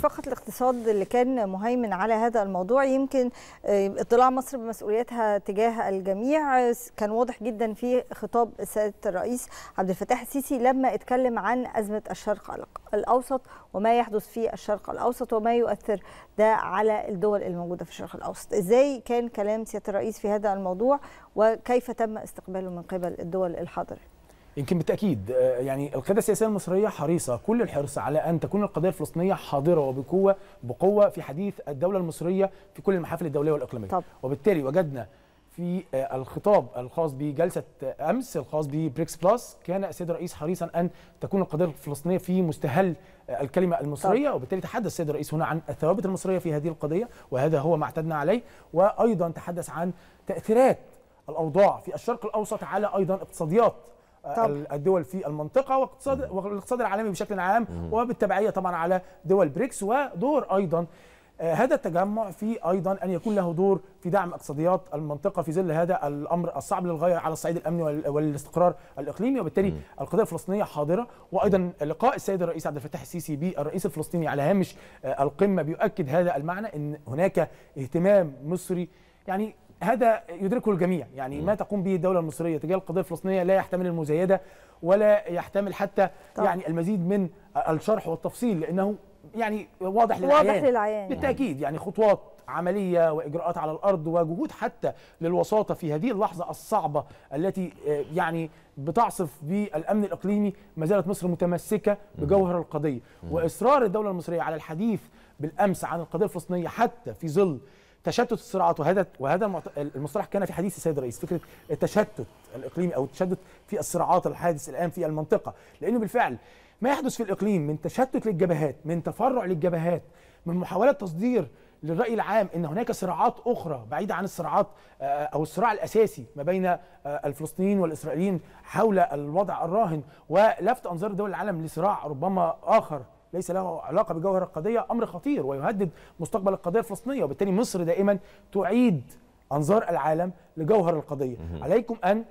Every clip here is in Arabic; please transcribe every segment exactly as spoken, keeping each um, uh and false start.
فقط الاقتصاد اللي كان مهيمن على هذا الموضوع، يمكن اطلاع مصر بمسؤولياتها تجاه الجميع كان واضح جدا في خطاب سيادة الرئيس عبد الفتاح السيسي لما اتكلم عن أزمة الشرق الأوسط وما يحدث في الشرق الأوسط وما يؤثر ده على الدول الموجودة في الشرق الأوسط. إزاي كان كلام سيادة الرئيس في هذا الموضوع وكيف تم استقباله من قبل الدول الحاضرة؟ يمكن بالتأكيد يعني القيادة السياسية المصرية حريصة كل الحرص على أن تكون القضية الفلسطينية حاضرة وبقوة بقوة في حديث الدولة المصرية في كل المحافل الدولية والإقليمية. طب. وبالتالي وجدنا في الخطاب الخاص بجلسة أمس الخاص ببريكس بلس كان السيد الرئيس حريصا أن تكون القضية الفلسطينية في مستهل الكلمة المصرية. طب. وبالتالي تحدث السيد الرئيس هنا عن الثوابت المصرية في هذه القضية وهذا هو ما اعتدنا عليه، وأيضا تحدث عن تأثيرات الأوضاع في الشرق الأوسط على أيضا اقتصاديات طب. الدول في المنطقة واقتصاد والاقتصاد العالمي بشكل عام، وبالتبعية طبعا على دول بريكس، ودور أيضا هذا التجمع في أيضا أن يكون له دور في دعم اقتصاديات المنطقة في ظل هذا الأمر الصعب للغاية على الصعيد الأمني والاستقرار الإقليمي. وبالتالي م. القضية الفلسطينية حاضرة، وأيضا لقاء السيد الرئيس عبد الفتاح السيسي بالرئيس الفلسطيني على هامش القمة بيؤكد هذا المعنى، أن هناك اهتمام مصري يعني هذا يدركه الجميع. يعني ما تقوم به الدولة المصرية تجاه القضية الفلسطينية لا يحتمل المزايدة ولا يحتمل حتى طبعا. يعني المزيد من الشرح والتفصيل، لأنه يعني واضح للعيان واضح للعيان بالتأكيد. يعني خطوات عملية وإجراءات على الأرض وجهود حتى للوساطة في هذه اللحظة الصعبة التي يعني بتعصف بالأمن الإقليمي. ما زالت مصر متمسكة بجوهر القضية، وإصرار الدولة المصرية على الحديث بالأمس عن القضية الفلسطينية حتى في ظل تشتت الصراعات. وهذا وهذا المصطلح كان في حديث السيد الرئيس، فكره التشتت الاقليمي او التشتت في الصراعات الحادث الان في المنطقه، لانه بالفعل ما يحدث في الاقليم من تشتت للجبهات، من تفرع للجبهات، من محاولات تصدير للراي العام ان هناك صراعات اخرى بعيده عن الصراعات او الصراع الاساسي ما بين الفلسطينيين والاسرائيليين حول الوضع الراهن، ولفت انظار دول العالم لصراع ربما اخر ليس له علاقه بجوهر القضيه، امر خطير ويهدد مستقبل القضيه الفلسطينيه. وبالتالي مصر دائما تعيد انظار العالم لجوهر القضيه. عليكم ان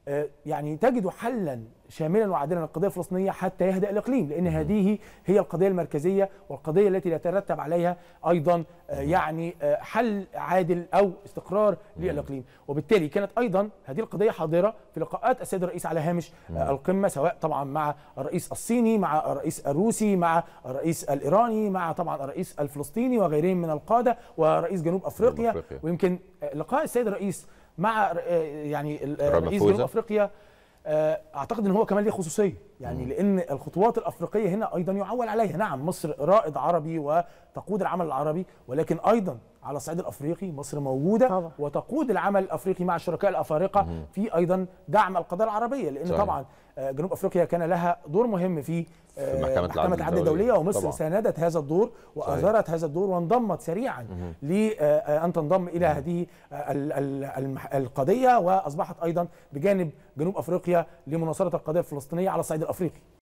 يعني تجدوا حلا شاملا وعادلا للقضيه الفلسطينيه حتى يهدأ الاقليم، لان هذه هي القضيه المركزيه والقضيه التي يترتب عليها ايضا يعني حل عادل او استقرار للاقليم. وبالتالي كانت ايضا هذه القضيه حاضره في لقاءات السيد الرئيس على هامش القمه، سواء طبعا مع الرئيس الصيني، مع الرئيس الروسي، مع الرئيس الايراني، مع طبعا الرئيس الفلسطيني وغيرهم من القاده، ورئيس جنوب افريقيا. جنوب أفريقيا. ويمكن لقاء السيد الرئيس مع يعني رئيس جنوب افريقيا اعتقد ان هو كمان ليه خصوصيه، يعني لان الخطوات الافريقيه هنا ايضا يعول عليها. نعم مصر رائد عربي وتقود العمل العربي، ولكن ايضا على الصعيد الافريقي مصر موجوده طبعا. وتقود العمل الافريقي مع الشركاء الافارقه في ايضا دعم القضايا العربيه، لان صحيح. طبعا جنوب افريقيا كان لها دور مهم في, في محكمه, محكمة العدل الدوليه، ومصر طبعا. ساندت هذا الدور واثرت هذا الدور وانضمت سريعا لان تنضم الى هذه القضيه، واصبحت ايضا بجانب جنوب افريقيا لمناصره القضيه الفلسطينيه على الصعيد الافريقي.